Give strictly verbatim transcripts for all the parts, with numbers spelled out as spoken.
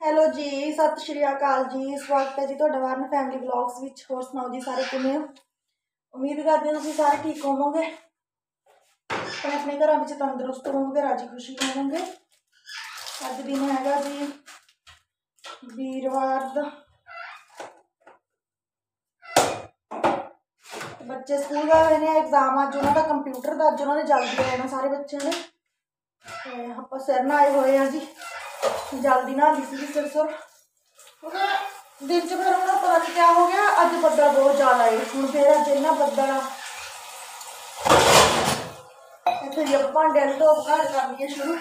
Hello ਜੀ, ਸਤਿ ਸ਼੍ਰੀ ਅਕਾਲ ਜੀ। ਸਵਾਗਤ ਹੈ ਜੀ ਤੁਹਾਡਾ ਵਾਰਨ ਫੈਮਿਲੀ ਵਲੌਗਸ ਵਿੱਚ। ਹੋਰ ਸੁਣਾਓ ਜੀ, ਸਾਰੇ ਕਿਵੇਂ ਹੋ? ਉਮੀਦ ਕਰਦੇ ਹਾਂ ਤੁਸੀਂ ਸਾਰੇ ਠੀਕ ਹੋਵੋਗੇ, ਆਪਣੇ ਆਪਣੇ ਘਰਾਂ ਵਿੱਚ ਤੰਦਰੁਸਤ ਹੋਵੋਗੇ, ਰਾਜੀ ਖੁਸ਼ੀ ਹੋਵੋਗੇ। ਅੱਜ ਦਿਨ ਹੈਗਾ ਜੀ ਵੀਰਵਾਰ ਦਾ। ਬੱਚੇ ਸਕੂਲ ਗਏ ਹੋਏ ਨੇ, ਐਗਜ਼ਾਮ ਅੱਜ ਉਹਨਾਂ ਦਾ ਕੰਪਿਊਟਰ ਦਾ। ਅੱਜ ਉਹਨਾਂ ਨੇ ਜਲਦੀ ਆਉਣਾ ਸਾਰੇ ਬੱਚਿਆਂ ਨੇ। ਤੇ ਆਪਾਂ ਸਿਰ ਨਹਾਏ ਹੋਏ ਆ ਜੀ, जल्दी ना ली सी सिर सुर दिन च। फिर हूँ पता नहीं क्या हो गया, अज बदल बहुत ज्यादा है। हूँ फिर अज इन्ना बदल इतने भांडे की धोप घर करनी है शुरू।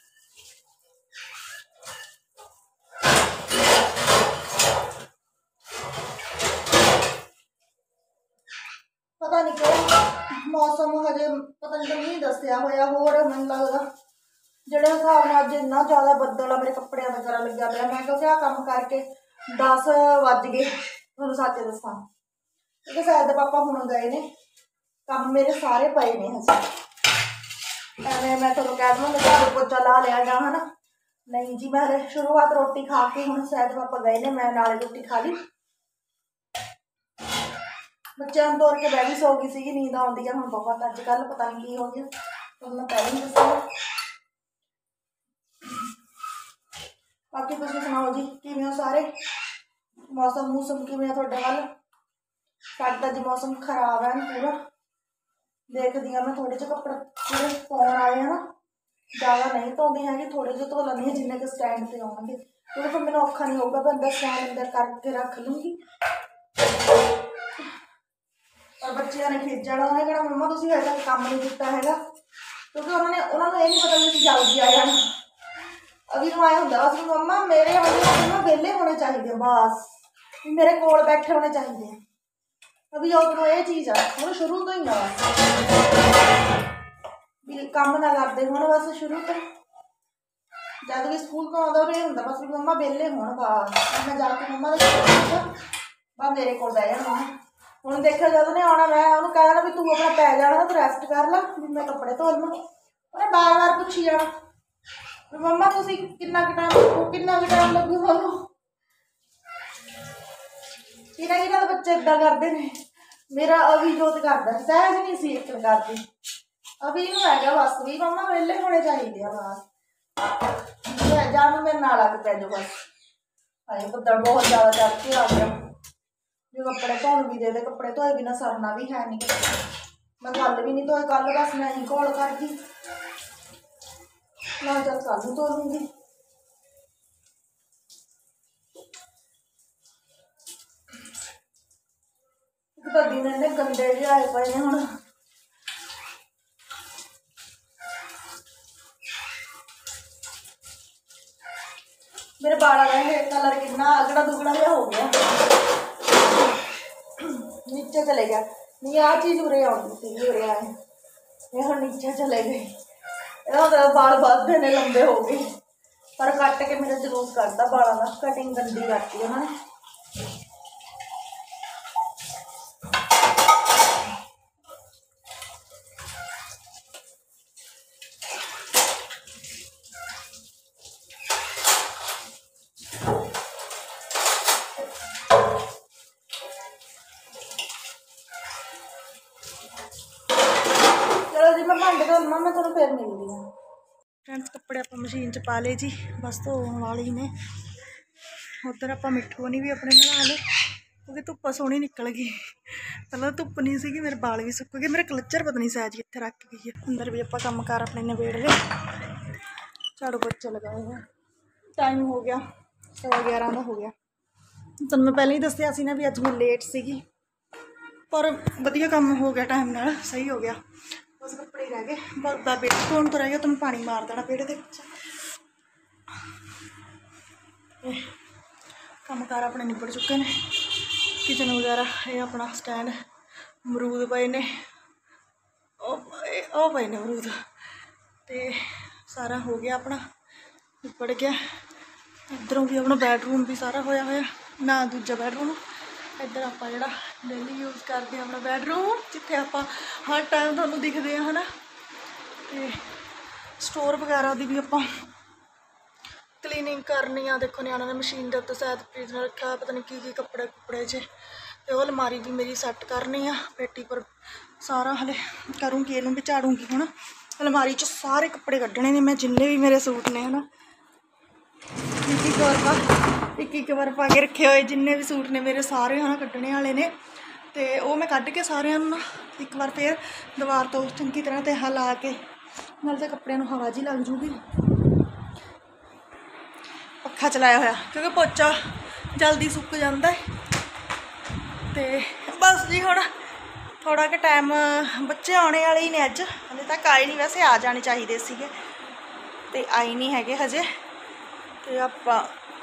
पता नहीं क्या मौसम हजे पता नहीं नहीं दसिया होया। होर मैनूं लगदा ਜਿਹੜੇ ਹਿਸਾਬ ਨਾਲ ਅੱਜ ਇੰਨਾ ਜ਼ਿਆਦਾ ਬੱਦਲ ਆ, ਮੇਰੇ ਕੱਪੜਿਆਂ ਦਾ ਜਰਾ ਲੱਗਿਆ ਪਿਆ। ਮੈਂ ਕਿਉਂਕਿ ਆਹ ਕੰਮ ਕਰਕੇ ਦਸ ਵੱਜ ਗਏ, ਤੁਹਾਨੂੰ ਸੱਚ ਦੱਸਾਂ, ਕਿਉਂਕਿ ਸ਼ਾਇਦ ਦੇ ਪਾਪਾ ਹੁਣ ਗਏ ਨੇ, ਕੰਮ ਮੇਰੇ ਸਾਰੇ ਪਏ ਨੇ ਹਜੇ। ਐਵੇਂ ਮੈਂ ਤੁਹਾਨੂੰ ਕਹਿ ਦਵਾਂਗਾ ਝਾੜੂ ਪੋਚਾ ਲਾ ਲਿਆ ਜਾਂ ਹਨਾ, ਨਹੀਂ ਜੀ। ਮੈਂ ਹਲੇ ਸ਼ੁਰੂਆਤ ਰੋਟੀ ਖਾ ਕੇ, ਹੁਣ ਸ਼ਾਇਦ ਪਾਪਾ ਗਏ ਨੇ, ਮੈਂ ਨਾਲੇ ਰੋਟੀ ਖਾ ਲਈ। ਬੱਚਿਆਂ ਨੂੰ ਤੋਰ ਕੇ ਬਹਿ ਵੀ ਸੋ ਗਈ ਸੀਗੀ, ਨੀਂਦ ਆਉਂਦੀ ਆ ਹੁਣ ਬਹੁਤ ਅੱਜ ਕੱਲ੍ਹ, ਪਤਾ ਨਹੀਂ ਕੀ ਹੋ ਗਿਆ। ਤੁਹਾਨੂੰ ਮੈਂ ਪਹਿਲਾਂ ਹੀ ਦੱਸਿਆ। बाकी तुम सुनाओ जी, किवें हो सारे? मौसम मूसम किवें है तुहाडे वल? साडा जी मौसम खराब है पूरा। देखदी हाँ मैं थोड़े जे कपड़े पूरे पाउण आए हैं ना, ज़्यादा नहीं धोंदी हैगी, थोड़े जे धो लैंदी जिन्ने के स्टैंड पर आउणगे, क्योंकि फिर मैनूं औखा नहीं होगा। मैं अंदर स्टैंड अंदर करके रख लूँगी। और बच्चों ने खिज जाना, उन्होंने कहना मम्मा तुसीं हजे तक काम नहीं कीता हैगा, क्योंकि उन्होंने उन्होंने ये नहीं पता भी जल्दी आ जाना। अभी तो आया होंगे बस मम्मा मेरे वाले वेले होने चाहिए, बस मेरे कोल बैठे होने चाहिए। अभी उधरों ये चीज़ आ हम शुरू तो ही ना भी काम ना करते हो, बस शुरू तो जब भी स्कूल तो आता ये होंगे बस भी मम्मा वेले हो, बस मैं जाके मम्मा बस मेरे को बह जाना। हूँ देखो जब उन्हें आना, मैं उन्होंने कह देना भी तू अपना पै जाना, तू रेस्ट कर ला, भी मैं कपड़े धो लवां। उन्हें बार बार पूछी जाना मम्मा तुसीं किन्ना क टाइम लगू, किन्ना क टाइम लगू थानूं। किन्ना किन्ना तो बच्चे इदां करदे ने। मेरा अभिजोत करदा, सहज नहीं सी इक करदी। अभी नूं हैगा बस भी मम्मा वेले होने चाहिए बस, जान मेरे नाल आके पै जाओ बस। हाए बदल बहुत ज़्यादा चढ़ के आ गया, जो कपड़े धोन भी दे दे, कपड़े धोए बिना सरना भी है नहीं। मैं कल भी नहीं धोए, कल बस मैं ही घोल कर गई, मैं चल कल धो लूँगी। एक तो दिन इन्ने गंदे जे आए पे ने हुण। मेरे बालों का हेयर कलर कितना अगड़ा दुगड़ा जिहा हो गया, नीचे चले गया। नहीं आ चीज़ उरे आउंदी सी, उरे आए ये हुण नीचे चले गए। ਇਹਦਾ बाल ਵੱਧਦੇ ने लंबे हो गए, पर कट के मेरा जलूस करता बालों का, कटिंग गंदी करती उन्होंने। चलो जी मैं भांडे धो लवां, मैं तुहानूं फिर मिलदी हां। फ्रेंड्स कपड़े आप मशीन च पा ले जी, बस धोने वाले ही ने। उधर आप मिठू नहीं भी अपने नहा ले, क्योंकि धुप्प सोहनी निकल गई। पहले धुप्प नहीं सी, मेरे बाल भी सुक गए। मेरा क्लचर पता नहीं सैज कित्थे रख गई है। अंदर भी आप काम कार अपने नबेड़ ले, झाड़ू पोछे लगाए हैं। टाइम हो गया सवा ग्यारह का हो गया। तुहानूं मैं पहले ही दस्सिया सी ना भी अज मैं लेट सीगी, पर वधिया काम हो गया, टाइम नाल सही हो गया। बस कपड़े रह गए, बस बेड़ धोन तो रह गया, तुम पानी मार देना बेड़ के काम कार अपने निबड़ चुके हैं। किचन वगैरह ये अपना स्टैंड, अमरूद पे ने, ओ पे ने अमरूद, तो सारा हो गया अपना निबड़ गया। इधरों भी अपना बैडरूम भी सारा होया होया ना, दूजा बैडरूम। इधर आप जो डेली यूज़ करते हैं अपना बैडरूम, जिथे आप हर टाइम थोड़ा दिखते हैं है ना। तो स्टोर वगैरह की भी आप क्लीनिंग करनी आ। देखो नियाणा ने मशीन के उत्ते शायद प्रीत ने रखा पता नहीं की की कपड़े कुपड़े च, तो वो अलमारी भी मेरी सैट करनी आ पेटी पर सारा। हले करूँगी इनू भी झाड़ूंगी हूँ। अलमारी च सारे कपड़े कड्ढने ने मैं, जिन्ने भी मेरे सूट ने है ना एक एक बार पा एक एक बार पा के रखे हुए जिन्ने भी सूट ने मेरे सारे है ना कड्ढने वाले ने। तो वो मैं कढ़ के सारे ना एक बार फिर दीवार तो चंगी तरह तह ला के नाल तो कपड़े नूं हवा जी लग जूगी। पक्खा चलाया होया क्योंकि पोचा जल्दी सुक जाता है। तो बस जी हुण थोड़ा कि टाइम बच्चे आने वाले ही ने, अज हले तक आए नहीं, वैसे आ जाने चाहिए सीगे ते आए नहीं हैगे हजे। तो आपां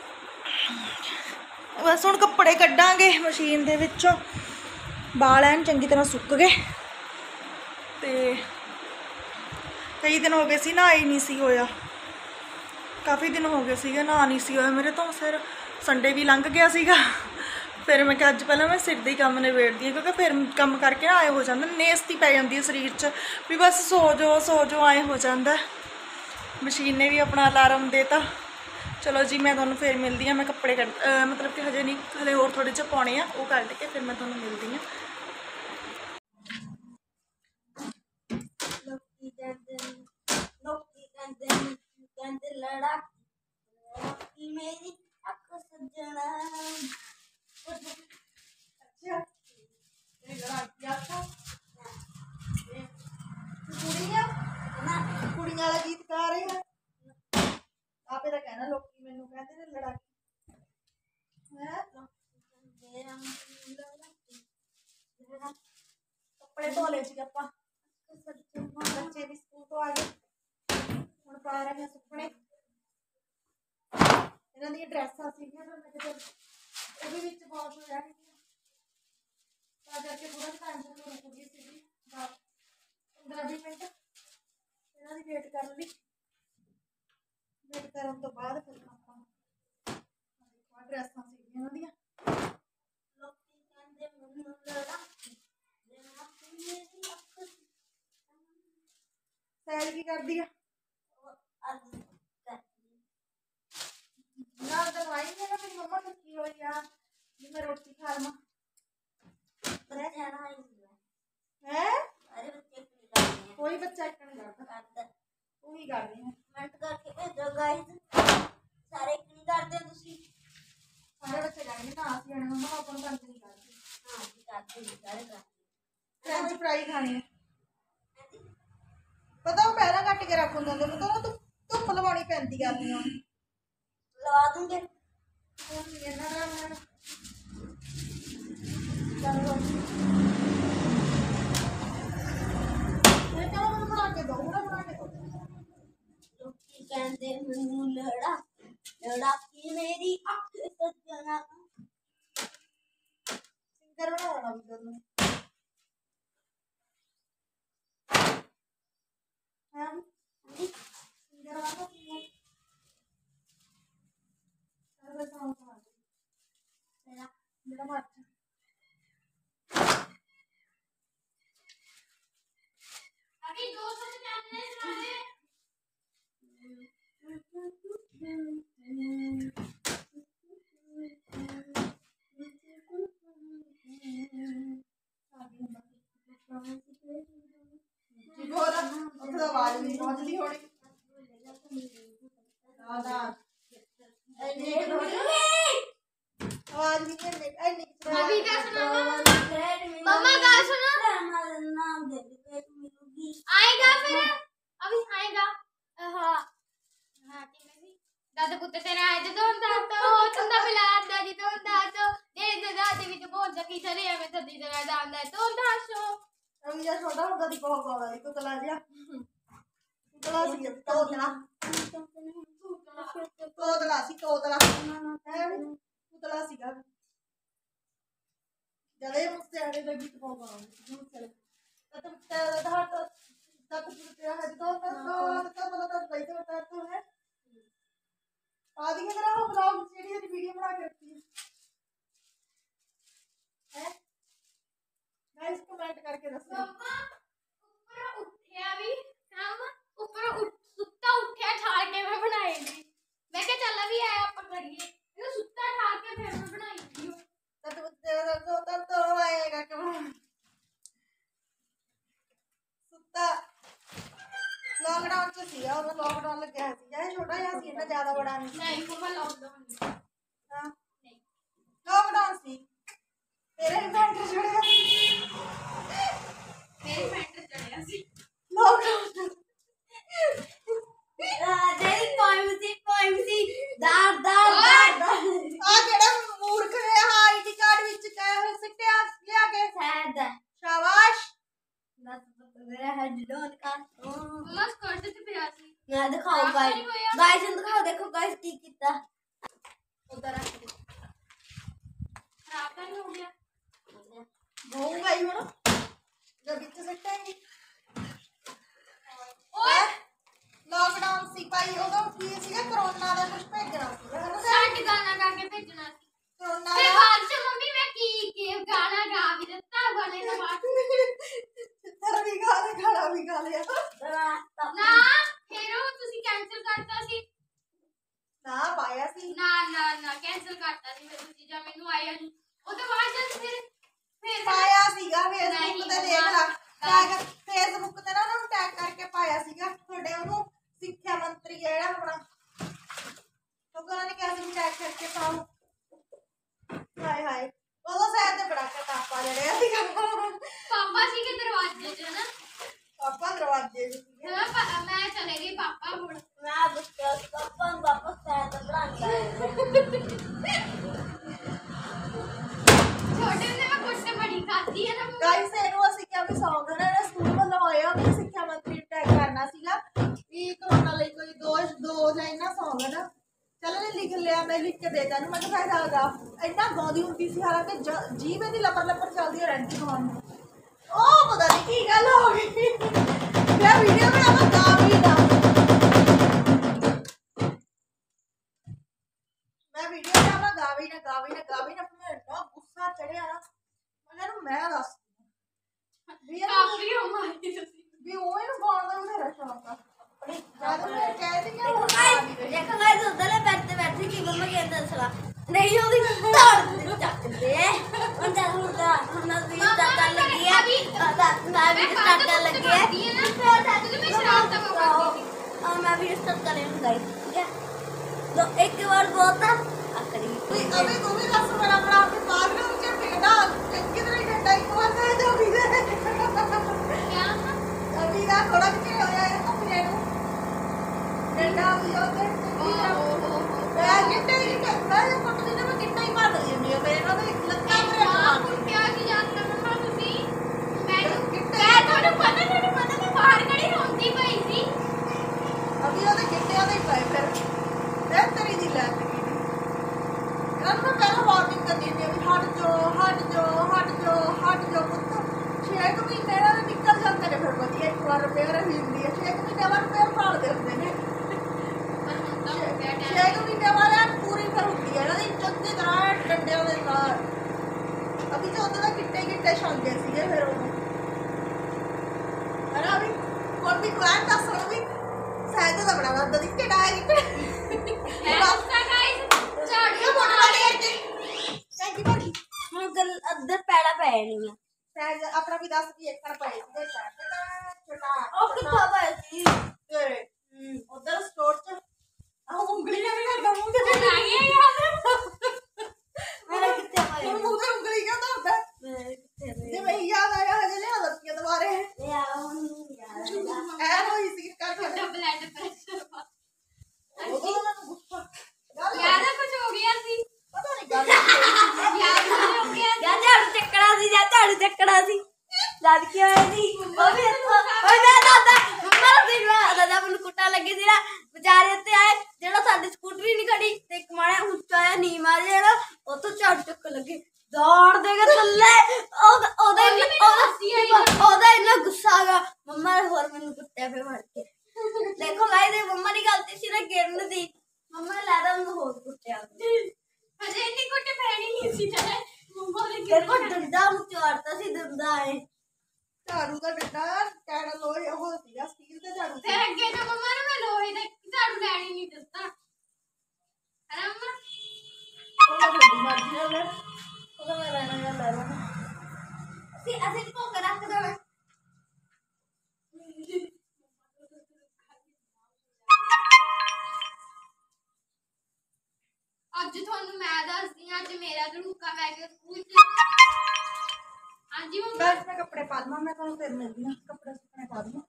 बस हुण कपड़े कड्डांगे मशीन दे विच्चों, बाल ऐन चंगी तरह सुक गए। तो कई दिन हो गए सी नहा ही नहीं सी होया, काफ़ी दिन हो गए सीगे नहा नहीं सी होया मेरे तो। फिर संडे भी लंघ गया सीगा, फिर मैं अज पहले मैं सिर दी काम निबेड़दी हाँ क्योंकि फिर काम करके ना आए हो जाता, नेस्ती पै जाती है शरीर च भी बस सो जाओ सो जाओ आए हो जाता। मशीन ने भी अपना अलार्म देता। चलो जी मैं तुहानूं फिर मिलती हाँ। मैं कपड़े कट मतलब कि हजे नहीं, हले होर थोड़े जे पाने आ, वो कट के फिर मैं तुहानूं मिलती हाँ। कुड़ियां वाला गीत गा रहे हैं आपे तो कहना लोग मैनू कहते ने लड़ाकी कपड़े धो ले जी आपां, बच्चे भी स्कूल तो आ गए हुण पा रहे हैं सुकने। इन्हां दी ड्रैसां सीगियां मैं किते वो भी विच बहुत हो जाणगियां, तां करके थोड़ा टाइम तक रुक गई सीगी पंद्रह बीस मिनट इन्हां दी वेट कर ली। वेट करन तो बाद फिर आपां ड्रैसां सीगियां इन्हां दियां। सैर की कर दी है ना दवाई है ना मेरी मम्मा थकी हुई यार, मैं रोटी खा लवां है। कोई बच्चा एक नहीं करता, तू ही कर रही है कमेंट करके भेजो गाइस। सारे एक नहीं करते तुसी, सारे बच्चे करते ना आसी आने मम्मा अपन कंट नहीं करते। हां जी करते जी सारे करते। फ्रेंच फ्राई खानी है पता वो पैरा कट के रख होंगे तो ना तू धुप लवानी पैंदी करनी है लवा दूंगे कहते मैनू लड़ा लड़ाकी मेरी अख सजना सिंगर बनाना भी दोनों हैं सिंगर वाला सिंगर सारे सॉन्ग सुना दे मेरा मेरा मत अभी दो सौ चैनल सुना दे। आवाज नहीं पहुंचती होनी आवाज नहीं है अभी क्या सुनावा मम्मा गा सुना आएगा फिर अभी आएगा हां हां दादा पुत्र तेरा है जो दोंदा तो तुंदा बिला दादी दोंदा तो दे दे दादी भी तो बोल सकी चले मैं तो दी तेरा दादा तो दासो अभी जा छोटा होगा दी को होगा दी को तला दिया तला सी तोतला तोतला सी तोतला है तोतला सी गा जले मुझसे आने लगी तो होगा दूर चले तब तेरा तो तब तेरा है तो तो तो मतलब पैसे बता तो है आदि के तरह ब्लॉग सीडी वाली वीडियो बना के रखती है है गाइस कमेंट करके दसो मम्मा ऊपर उठया भी हम ऊपर उठ सुत्ता उठया छाड़ के मैं बनाएगी मैं क्या चल ਜਦੋਂ ਲੋਕਡਾਊਨ ਲੱਗਿਆ ਸੀ ਜਾਂ ਛੋਟਾ ਜਿਹਾ ਸੀ ਇੰਨਾ ਜ਼ਿਆਦਾ ਬੜਾ ਨਹੀਂ ਨਹੀਂ ਕੋਮਾ ਲਾਕਡਾਊਨ ਨਹੀਂ ਹਾਂ ਨਹੀਂ ਲੋਕਡਾਊਨ ਸੀ ਤੇਰੇ ਪੈਂਟਰ ਚੜਿਆ ਮੇਰੇ ਪੈਂਟਰ ਚੜਿਆ ਸੀ ਲੋਕਡਾਊਨ ਜਿਹੜੀ ਪੋਇਮ ਸੀ ਪੋਇਮ ਸੀ ਦਾਰ ਦਾਰ ਦਾਰ ਆ ਕਿਹੜਾ ਮੂਰਖ ਨੇ ਆਈਡੀ ਕਾਰਡ ਵਿੱਚ ਕਹਿ ਸਿੱਟਿਆ ਲਿਆ ਕੇ ਸੈਦ ਸ਼ਾਬਾਸ਼ ਦੱਸ ਮੇਰਾ ਹੈਡ ਡੋਨ ਕਾ ਮਮਾ ਸਕਰਟ ਤੇ ਪਿਆ ਸੀ ਮੈਂ ਦਿਖਾਓ ਗਾਇਸ ਗਾਇਸ ਨੂੰ ਦਿਖਾਓ ਦੇਖੋ ਗਾਇਸ ਕੀ ਕੀਤਾ ਉਧਰ ਰੱਖ ਦੇ ਖਰਾਬ ਤਾਂ ਨਹੀਂ ਹੋ ਗਿਆ ਹੋਊਗਾ ਹੀ ਹੁਣ ਜਦ ਵਿੱਚ ਸਿੱਟਾਂਗੇ ਓਏ ਲੋਕਡਾਊਨ ਸੀ ਭਾਈ ਉਦੋਂ ਕੀ ਸੀਗਾ ਕਰੋਨਾ ਦਾ ਕੁਝ ਭੇਜਣਾ ਸੀ ਹਨਾ ਛੱਡ ਗਾਣਾ ਗਾ ਕੇ ਭੇਜਣਾ ਸੀ ਕਰੋਨਾ ਤੇ ਦਾ ਬਾਅਦ ਚ ਮੰਮੀ ਮੈਂ ਕੀ ਕੀ ਗਾਣਾ ਗਾ ਵੀ ਦਿੱਤਾ ਗਾਣੇ ਤੋਂ ਬਾਅਦ ਤੇਰਾ ਵੀ ਗਾ ਲਿਆ ਖਾਣਾ ਵੀ ਗਾ ਲਿਆ ਨਾ ਫਿਰ ਉਹ ਤੁਸੀਂ ਕੈਨਸਲ ਕਰਤਾ ਸੀ ਨਾ ਪਾਇਆ ਸੀ ਨਾ ਨਾ ਨਾ ਕੈਨਸਲ ਕਰਤਾ ਸੀ ਫਿਰ ਤੁਸੀਂ ਜਾਂ ਮੈਨੂੰ ਆਇਆ ਨਹੀਂ ਉਹ ਤੋਂ ਬਾਅਦ ਜਦ ਫਿਰ ਫਿਰ ਪਾਇਆ ਸੀਗਾ ਫੇਸਬੁੱਕ ਨਹੀਂ, ਤੇ ਦੇਖ ਮੰਮਾ, ਲਾ ਟੈਗ ਫੇਸਬੁੱਕ ਤੇ ਨਾ ਉਹਨੂੰ ਟੈਗ ਕਰਕੇ ਪਾਇਆ ਸੀਗਾ ਤੁਹਾਡੇ ਉਹਨੂੰ ਸਿੱਖਿਆ ਮੰਤਰੀ ਹੈ ਜਿਹੜਾ ਆਪਣਾ ਉਹ ਕਹਿੰਦਾ ਨੇ ਕਿਹਾ ਸੀ ਟੈਗ ਕਰਕੇ ਪਾਓ ਹਾਏ ਹਾਏ ਉਦੋਂ ਸ਼ਾਇਦ ਤੇ ਬੜਾ ਕਟਾਪਾ ਜੜਿਆ ਸੀਗਾ ਪਾਪਾ ਸੀ ਕੇ ਦਰਵਾਜ਼ੇ 'ਚ ਨਾ ਪਾਪਾ ਦਰਵਾਜ਼ੇ ਵਿੱਚ ਸੀਗੇ ਹਾਂ, ਪਾ- ਮੈਂ ਚਲੇ ਗਈ ਪਾਪਾ ਹੁਣ ਮੈਂ ਬੁੱਕਾ ਪਾਪਾ ਨੂੰ ਵਾਪਸ ਸੈਦ ਬਣਾਉਂਦਾ ਛੋਟੇ ਹੁੰਦੇ ਮੈਂ ਕੁੱਟ ਬੜੀ ਖਾਦੀ ਹੈ ਨਾ ਗਾਇਸ ਇਹਨੂੰ ਅਸੀਂ ਕਿਹਾ ਵੀ ਸੌਂਗ ਨਾ ਸਕੂਲ ਵੱਲੋਂ ਆਇਆ ਵੀ ਸਿੱਖਿਆ ਮੰਤਰੀ ਟੈਗ ਕਰਨਾ ਸੀਗਾ ਵੀ ਕਰੋਨਾ ਲਈ ਕੋਈ ਦੋ ਦੋ ਲਾਈਨਾਂ ਸੌਂਗ ਨਾ ਚਲ ਨੇ ਲਿਖ ਲਿਆ ਮੈਂ ਲਿਖ ਕੇ ਦੇ ਤਾ ਨੂੰ ਮੈਂ ਕਿਹਾ ਫਾਇਦਾ ਹੋਗਾ ਇੰਨਾ ਗਾਉਂਦੀ ਹੁੰਦੀ ਸੀ ਹਾਲਾਂਕਿ ਜੀਭ ਦੀ ਲਪਰ ਲਪਰ ਚੱਲਦੀ ਰਹਿੰਦੀ ਗਾਉਣ ਨੂੰ ਉਹ ਪਤਾ ਨਹੀਂ ਕੀ ਗੱਲ ਹੋ ਗਈ ਮੈਂ ਵੀਡੀਓ ਬਣਾਵਾਂ ਗਾ ਵੀ ਨਾ ਮੈਂ ਵੀਡੀਓ ਬਣਾਵਾਂ ਗਾ ਵੀ ਨਾ ਗਾ ਵੀ ਨਾ ਗਾ ਵੀ ਨਾ ਮੈਂ ਇੰਨਾ ਗੁੱਸਾ ਚੜਿਆ ਨਾ ਮੈਂ ਨੂੰ ਮੈਂ ਦੱਸ ਵੀ ਇਹਨੂੰ ਕਾਫੀ ਹੋ ਮਾਰੀ ਤੁਸੀਂ ਵੀ ਉਹ ਇਹਨੂੰ ਗਾਉਣ ਦਾ ਮੇਰਾ ਸ਼ੌਕ ਆ ਆਪਣੀ ਜਦ ਮੈਂ ਕਹਿ ਦਿੰਦੀ ਆ ਦੇਖੋ ਉਹ ਗਾ ਗਾਇਸ ਨਹੀਂ ਰਹੀ ਦੇਖੋ ਗਾਇਸ ਉਧਰਲੇ ਬੈਠ ਤੇ ਬੈਠੀ ਕੀ ਮੰਮਾ ਕਹਿੰਦਾ ਸਲਾ ਨਹੀਂ ਉਹਦੀ ਧੜ ਚੱਕਦੇ ਹੁਣ ਜਦ ਹੁਣ ਦਾ ਹੁਣ ਵੀ ਸਟਾਰਟ ਕਰਨ ਲੱਗੀ ਹੈ ਮੈਂ ਵੀ ਸਟਾਰਟ ਕਰਨ ਲੱਗੀ ਹੈ ਮੈਂ ਸ਼ਰਾਬ ਤਾਂ ਕਰਦੀ ਸੀ और मैं भी स्टार्ट करेंगे गाइस ठीक है तो एक बार बहुत आखिरी ਵੀ ਅਬੇ ਤੂੰ ਵੀ ਦੱਸ ਮੇਰਾ ਭਰਾ ਆਪਣੇ ਬਾਹਰ ਨੂੰ ਚ ਫੇਡਾ ਕਿਧਰੇ ਘੰਟਾ ਇੱਕ ਵਾਰ ਕਹਿ ਜਾ ਵੀ ਦੇ ਕਿਆ ਅਭੀ ਦਾ ਥੋੜਾ ਕਿ ਹੋਇਆ ਹੈ ਆਪਣੇ ਨੂੰ ਡੰਡਾ ਵੀ ਉਹਦੇ ਮੈਂ ਕਿੱਟੇ ਹੀ ਕਰਦਾ ਜੇ ਪੱਟਦੀ ਤੇ ਮੈਂ ਕਿੱਟਾ ਹੀ ਮਾਰ ਦਿੰਦੀ ਆ ਮੇਰੇ ਨਾਲ ਇੱਕ ਲੱਤਾਂ ਮੇਰੇ ਹਾਂ ਨਾਲ ਹੁਣ ਕਿਆ ਕੀ ਜਾਣਦਾ ਮੰਮਾ ਤੁਸੀਂ ਮੈਨੂੰ ਮੈਂ ਤੁਹਾਨੂੰ ਪਤਾ ਤੁਹਾਨੂੰ ਪਤਾ ਮੈਂ ਬਾਹਰ ਖੜੀ ਰੋਂਦੀ ਪਈ ਸੀ ਅਭੀ ਉਹਦੇ ਗਿੱਟਿਆਂ ਦੇ ਹੀ ਪਏ ਫਿਰ ਫਿਰ ਤੇਰੀ ਦੀ ਲੈ ਗਈ ਇਹਨਾਂ ਨੂੰ ਮੈਂ ਪਹਿਲਾਂ ਵਾਰਨਿੰਗ ਕਰਦੀ ਹੁੰਦੀ ਆ ਵੀ ਹਟ ਜੋ ਹਟ ਜੋ ਹਟ ਜੋ ਹਟ ਜੋ ਪੁੱਤ ਛੇ ਕੁ ਮਹੀਨੇ ਇਹਨਾਂ ਦੇ ਨਿਕਲ ਜਾਂਦੇ ਨੇ ਫਿਰ ਵਧੀਆ ਇੱਕ ਵਾਰ ਰਿਪੇਅਰ ਹੋਈ ਹੁੰਦੀ ਹੈ ਛੇ ਕੁ ਮਹੀਨੇ ਬਾਅਦ ਰਿਪੇਅਰ ਭਾਲਦੇ ਹੁੰਦੇ ਨੇ ਪਰ ਹੁਣ ਤਾਂ ਹੋ ਗਿਆ ਟਾਈਮ ਛੇ ਕੁ ਮਹੀਨੇ ਬਾਅਦ ਐਨ ਪੂਰੀ ਫਿਰ ਹੁੰਦੀ ਹੈ ਇਹਨਾਂ ਦੀ ਚੰਗੀ ਤਰ੍ਹਾਂ ਡੰਡਿਆਂ ਦੇ ਨਾਲ ਅਭੀ ਜੋ ਉਹਦੇ ਦਾ ਗਿੱਟੇ ਗਿੱਟੇ ਛਾਂਗੇ ਸੀਗੇ ਫਿਰ ਉਹ ਹਨਾ ਵੀ ਹੁਣ ਵੀ ਕੋਈ ਦੱਸ ਰੋ ਵੀ ਸਾਇਦ ਦਾ ਬੜਾ ਵੱਧ ਦਿੱਤੇ ਡਾਇਰੀ ਤੇ ਐਸਾ ਗਾਇਸ ਝਾੜੀਆਂ ਬੋਲ ਬੋਲ ਵਾਲੀ ਅੱਗੇ ਥੈਂਕ ਯੂ ਭਾਜੀ ਹੁਣ ਗੱਲ ਅੱਧਰ ਪੈੜਾ ਪੈ ਨਹੀਂ ਸਾਇਦ ਆਪਣਾ ਵੀ ਦੱਸ ਵੀ ਇੱਕ ਪਏ ਸੀਗੇ ਛੋਟਾ ਉਹ ਕਿੱਥੋਂ ਪਏ ਸੀ ਤੇਰੇ ਉਧਰ ਸਟੋਰ ਚ ਆਹ ਉਂਗਲੀਆਂ ਵੀ ਕਰਦਾ ਮੂੰਹ ਤੇ ਆ ਗਿਆ ਯਾਦ ਮੇਰੇ ਕਿੱਥੇ ਪਏ ਹੁਣ ਮੂੰਹ ਤੇ ਉਂਗਲੀ ਕਿਉਂ ਦਰਦਾ ਮੇਰੇ ਕਿੱਥੇ ਪਏ ਜੇ ਮੈਂ ਯਾਦ ਆਇਆ ਹਜੇ ਲਿਆ ਦਿੱਤੀਆਂ ਦੁਬਾਰੇ ਇਹ ਆ ਹੁਣ ਯਾਰ ਐ ਹੋਈ ਸੀ ਕਰ ਕਰ ਤੁਹਾਡਾ ਬਲੱਡ ਪ੍ਰੈਸ਼ਰ ਉਦੋਂ ਉਹਨਾਂ ਨੂੰ ਗੁੱਸਾ ਗੱਲ ਯਾਦ ਆ ਕੁਝ ਹੋ ਗਿਆ ਸੀ ਪਤਾ ਨਹੀਂ ਗੱਲ ਕੀ ਯਾਦ ਕੁਝ ਹੋ ਗਿਆ ਸੀ ਜਾਂ ਝਾੜੂ ਚੱਕਣਾ ਸੀ ਜਾਂ ਝਾੜੂ ਚੱਕਣਾ ਸੀ ਜਦ ਕੀ ਹੋਇਆ ਸੀ ਉਹ ਵੀ ਇੱਥੋਂ ਓਏ ਮੈਂ ਦਾਦਾ ਮੰਮਾ ਨੂੰ ਵੀ ਮੈਂ ਦਾਦਾ ਮੈਨੂੰ ਕੁੱਟਣ ਲੱਗੀ ਸੀ ਨਾ ਵਿਚਾਰੇ ਉੱਤੇ ਆਏ ਜਿਹੜਾ ਸਾਡੀ ਸਕੂਟਰੀ ਨਹੀਂ ਖੜੀ ਤੇ ਇੱਕ ਮਾੜਾ ਉੱਚਾ ਆਇਆ ਨੀਮ ਆ ਜਿਹੜਾ ਉੱਥੋਂ ਝਾੜੂ ਚੱਕਣ ਲੱਗੇ ਦੌੜ ਦੇ ਕੇ ਥੱਲੇ ਉਹਦਾ ਉਹਦਾ ਇੰਨਾ- ਉਹਦਾ ਇੰਨਾ ਗੁੱਸਾ ਆ ਗਿਆ ਮੰਮਾ ਨੇ ਹੋਰ ਮੈਨੂੰ ਕੁੱਟਿਆ ਫੇ ਮਾਰ ਕੇ ਦੇਖੋ ਗਾਇਸ ਇਹ ਮੰਮਾ ਦੀ ਗਲਤੀ ਸੀ ਨਾ ਗਿਰਨ ਦੀ ਮੰਮਾ ਨੇ ਲੈਦਾ ਉਹਨੂੰ ਹੋਰ ਕੁੱਟਿਆ ਹਜੇ ਇੰਨੀ ਕੁੱਟ ਪੈਣੀ ਨਹੀਂ ਸੀ ਤੇ ਮੰਮਾ ਨੇ ਦੇਖੋ ਡੰਡਾ ਨੂੰ ਚਾੜਤਾ ਸੀ ਡੰਡਾ ਹੈ ਝਾੜੂ ਦਾ ਡੰਡਾ ਕਹਿਣਾ ਲੋਹੇ ਉਹ ਸੀਗਾ ਸਟੀਲ ਤੇ ਝਾੜੂ ਫਿਰ ਅੱਗੇ ਤਾਂ ਮੰਮਾ ਨੂੰ ਮੈਂ ਲੋਹੇ ਦਾ ਝਾੜੂ ਲੈਣੀ ਨਹੀਂ ਦਿੱਤਾ ਹੈ ਮੰਮਾ ਉਹ ਵੱਡੀ ਮਰਜ਼ੀ ਨਾਲ ਲੈ ਉਹਦਾ ਮੈਂ ਲੈਣਾ ਜਾਂ ਲੈ ਲੈਣਾ ਅਸੀਂ ਅਸੀਂ ਕੋ ਕੇ ਰੱਖ ਦੇਣਾ ਅੱਜ ਤੁਹਾਨੂੰ ਮੈਂ ਦੱਸਦੀ ਹਾਂ ਅੱਜ ਮੇਰਾ ਧੜੂਕਾ ਪੈ ਗਿਆ ਸਕੂਲ ਚ। ਹਾਂਜੀ ਮੰਮਾ। ਗਾਇਸ ਮੈਂ ਕੱਪੜੇ ਪਾ ਦਵਾਂ, ਮੈਂ ਤੁਹਾਨੂੰ ਫਿਰ ਮਿਲਦੀ ਹਾਂ। ਕੱਪੜੇ ਸੁੱਕਣੇ ਪਾ ਦਵਾਂ।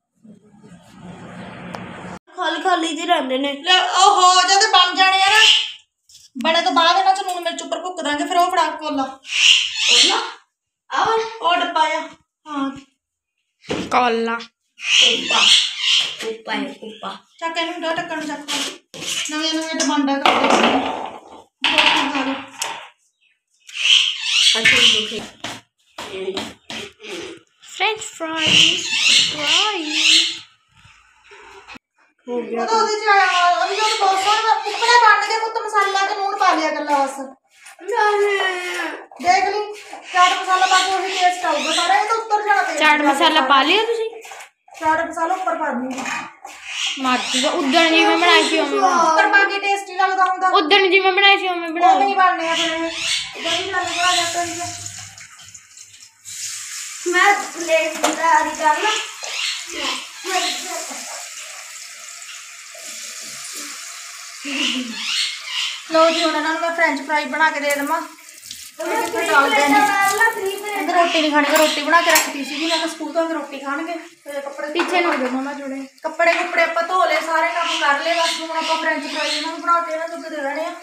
ਖਾਲੀ ਖਾਲੀ ਜਿਹੇ ਰਹਿੰਦੇ ਨੇ। ਲੈ ਓਹੋ ਜਦ ਬਣ ਜਾਣੇ ਆ ਨਾ, ਬਣੇ ਤੋਂ ਬਾਅਦ ਇਹਨਾਂ ਚ ਲੂਣ ਮਿਰਚ ਉੱਪਰ ਭੁੱਕ ਦਾਂਗੇ, ਫਿਰ ਉਹ ਫੜਾ ਕੋਲਾ ਕੋਲਾ ਆਹ ਉਹ ਡੱਬਾ ਆ। ਹਾਂ ਕੋਲਾ ਕੋਪਾ ਕੋਪਾ ਹੈ ਕੋਪਾ। ਚੱਕ ਇਹਨੂੰ ਡਾ ਟੱਕਣ ਚੱਕ ਨਵੀਆਂ ਨਵੀਆਂ ਡਿਮਾਂਡਾਂ ਕਰਦੇ ਨੇ। ਖਾ ਲਓ। ਅੱਛੇ ਦੁਖੇ ਫ੍ਰੈਂਚ ਫ੍ਰਾਈਜ਼ ਫ੍ਰਾਈਜ਼ ਹੋ ਗਿਆ। ਉਹਦਾ ਉਹਦੇ ਚ ਆਇਆ ਅਭੀ ਉਹ ਬਹੁਤ ਸੋਹਣਾ ਉੱਪਰੇ ਬਣ ਕੇ ਪੁੱਤ ਮਸਾਲਾ ਤੇ ਲੂਣ ਪਾ ਲਿਆ ਗੱਲਾਂ ਬਸ। ਦੇਖ ਲਈ ਚਾਟ ਮਸਾਲਾ ਪਾ ਕੇ ਉਹੀ ਟੇਸਟ ਆਊਗਾ ਸਾਰਾ। ਇਹ ਤਾਂ ਉੱਤਰ ਜਾਣਾ ਤੇਲ ਚਾਟ ਮਸਾਲਾ ਪਾ ਲਿਆ ਤੁਸੀਂ? ਚਾਟ ਮਸਾਲਾ ਉੱਪਰ ਪਾ ਦਿੰਦੀ ਮਾਰਦੀ ਦਾ ਉਦਣ ਜਿਵੇਂ ਬਣਾਈ ਸੀ ਉਵੇਂ ਬਣਾ। ਉੱਪਰ ਪਾ ਕੇ ਟੇਸਟੀ ਲੱਗਦਾ ਹੁੰਦਾ। ਉਦਣ ਜਿਵੇਂ ਬਣਾਈ ਸੀ ਉਵੇਂ ਬਣਾ ਉਹ ਲਓ। ਨਹੀਂ ਬਣਨੇ ਆ ਫਿਰ ਇਹ ਇਧਰ ਹੀ ਚੱਲ ਬਣਾ ਜਾ ਕਰੀ ਮੈਂ ਪਲੇਟ ਦੀ ਤਿਆਰੀ ਕਰ ਲਾਂ। ਲਓ ਜੀ ਹੁਣ ਇਹਨਾਂ ਨੂੰ ਮੈਂ ਫ੍ਰੈਂਚ ਫਰਾਈ ਬਣਾ ਕੇ ਦੇ ਦੇਵਾਂ। ਰੋਟੀ ਰੋਟੀ ਨਹੀਂ ਖਾਣੀ, ਰੋਟੀ ਬਣਾ ਕੇ ਰੱਖਤੀ ਸੀਗੀ। ਮੈਂ ਕਿਹਾ ਸਕੂਲ ਤੋਂ ਰੋਟੀ ਖਾਣਗੇ। ਤੇ ਕੱਪੜੇ ਪਿੱਛੇ ਨੂੰ ਹੋ ਜਾਓ ਮਮਾ ਜੁੜੇ। ਕੱਪੜੇ ਕੁੱਪੜੇ ਆਪਾਂ ਧੋ ਲਏ, ਸਾਰੇ ਕੰਮ ਕਰ ਲਏ। ਬਸ ਹੁਣ ਆਪਾਂ ਫ੍ਰੈਂਚ ਫਰਾਈ ਇਹਨਾਂ ਨੂੰ ਬਣਾ ਕੇ ਇਹਨਾਂ ਨੂੰ ਦੇ ਦੇਣੇ ਆ।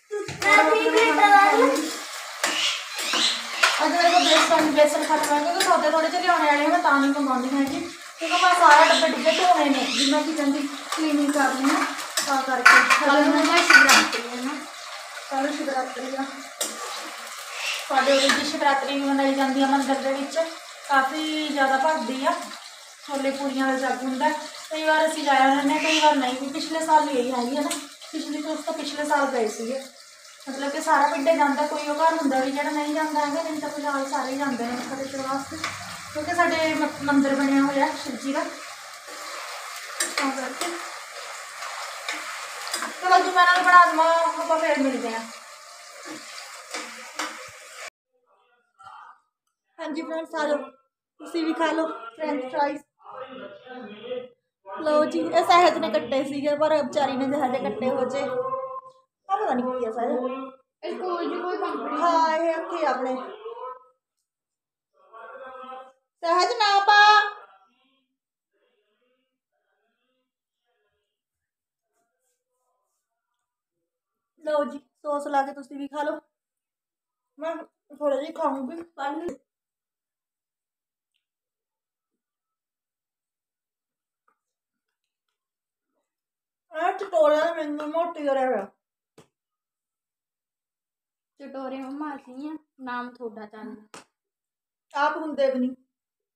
ਅੱਜ ਮੇਰੇ ਕੋਲ ਬੇਸਨ ਬੇਸਨ ਖਤਮ ਹੈ ਕਿਉਂਕਿ ਸੌਦੇ ਥੋੜੇ ਜਿਹੇ ਲਿਆਉਣੇ ਵਾਲੇ ਮੈਂ ਤਾਂ ਨਹੀਂ ਮੰਗਵਾਉਂਦੀ ਹੈਗੀ ਕਿਉਂਕਿ ਮੈਂ ਸਾਰਾ ਡੱਬੇ ਡੁੱਬੇ ਧੋਣੇ ਨੇ ਜਿੰਨਾ ਕਿਚਨ ਦੀ ਕਲੀਨਿੰਗ ਕਰਨੀ ਹੈ ਤਾਂ ਕਰਕੇ। ਕੱਲ ਨੂੰ ਮੈਂ ਸ਼ਿਵਰਾਤਰੀ ਹੈ ਨਾ। ਕੱਲ੍ਹ ਸ਼ਿਵਰਾਤਰੀ ਆ ਸਾਡੇ ਉਰੇ ਦੀ ਸ਼ਿਵਰਾਤਰੀ ਵੀ ਮਨਾਈ ਜਾਂਦੀ ਆ ਮੰਦਿਰ ਦੇ ਵਿੱਚ। ਕਾਫੀ ਜ਼ਿਆਦਾ ਭਰਦੀ ਆ, ਛੋਲੇ ਪੂਰੀਆਂ ਦਾ ਜੱਗ ਹੁੰਦਾ। ਕਈ ਵਾਰ ਅਸੀਂ ਜਾਇਆ ਜਾਂਦੇ ਹਾਂ, ਕਈ ਵਾਰ ਨਹੀਂ ਵੀ। ਪਿਛਲੇ ਸਾਲ ਵੀ ਇਹੀ ਹੈਗੀ ਹੈ ਨਾ, ਪਿਛਲੀ ਤੋਂ ਉਸ ਤੋਂ ਪਿਛਲੇ ਸਾਲ ਗਏ ਸੀਗੇ। ਮਤਲਬ ਕਿ ਸਾਰਾ ਪਿੰਡੇ ਜਾਂਦਾ, ਕੋਈ ਉਹ ਘਰ ਹੁੰਦਾ ਵੀ ਜਿਹੜਾ ਨਹੀਂ ਜਾਂਦਾ ਹੈਗਾ। ਨਹੀਂ ਤਾਂ ਫਿਲਹਾਲ ਸਾਰੇ ਹੀ ਜਾਂਦੇ ਨੇ ਮੱਥਾ ਟੇਕਣ ਵਾਸਤੇ ਕਿਉਂਕਿ ਸਾਡੇ ਮ ਮੰਦਿਰ ਬਣਿਆ ਹੋਇਆ ਸ਼ਿਵ ਜੀ ਦਾ, ਤਾਂ ਕਰਕੇ। ਚਲੋ ਜੀ ਮੈਂ ਇਹਨਾਂ ਨੂੰ ਬਣਾ ਦੇਵਾਂ, ਆਪਾਂ ਫਿਰ ਮਿਲਦੇ ਹਾਂ। ਹਾਂਜੀ ਫਰੈਂਡਸ ਆ ਜਾਓ, ਤੁਸੀਂ ਵੀ ਖਾ ਲਓ ਫ੍ਰੈਂਚ ਫਰਾਈਜ਼। ਲਓ ਜੀ ਇਹ ਸਹਿਜ ਨੇ ਕੱਟੇ ਸੀਗੇ ਪਰ ਵਿਚਾਰੀ ਨੇ ਜਿਹੇ ਜਿਹੇ ਕੱਟੇ ਹੋ ਜੇ ਆ ਪਤਾ ਨਹੀਂ ਕੀ ਆ ਸਹਿਜ। ਇਹ ਕੋਈ ਜੀ ਕੋਈ ਕੰਪਨੀ ਹਾਂ ਇਹ ਅੱਖੀ ਆਪਣੇ ਸਹਿਜ ਨਾ ਪਾ। ਲਓ ਜੀ ਸੌਸ ਲਾ ਕੇ ਤੁਸੀਂ ਵੀ ਖਾ ਲਓ। ਮੈਂ ਥੋੜਾ ਜਿਹਾ ਖਾਊਂਗੀ। ਪਾਣੀ ਆ ਚਟੋਰਿਆਂ ਨੇ ਮੈਨੂੰ ਮੋਟੀ ਕਰਿਆ ਹੋਇਆ। ਚਟੋਰੇ ਮਮਾ ਅਸੀਂ ਆ, ਨਾਮ ਤੁਹਾਡਾ ਚੱਲਦਾ। ਆਪ ਹੁੰਦੇ ਵੀ ਨਹੀਂ।